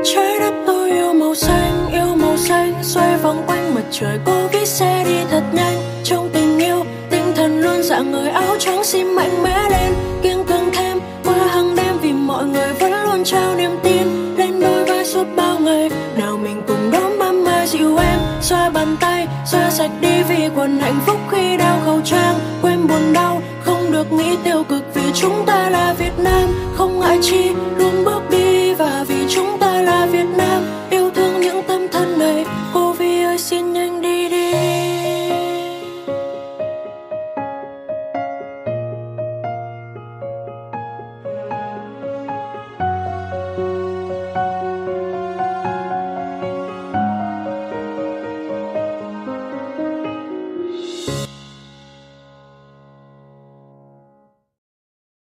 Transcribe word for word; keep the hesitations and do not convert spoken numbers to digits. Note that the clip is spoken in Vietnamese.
Trái đất tôi yêu màu xanh, yêu màu xanh, xoay vòng quanh mặt trời, cô viết xe đi thật nhanh. Trong tình yêu, tinh thần luôn dạng người áo trắng, xin mạnh mẽ lên, kiên cường thêm qua hàng đêm, vì mọi người vẫn luôn trao niềm tin lên đôi vai suốt bao ngày. Nào mình cùng đón mama mai dịu em, xoa bàn tay, xoa sạch đi vi khuẩn, hạnh phúc khi đeo khẩu trang, quên buồn đau, không được nghĩ tiêu cực vì chúng ta là Việt Nam, không ngại chi.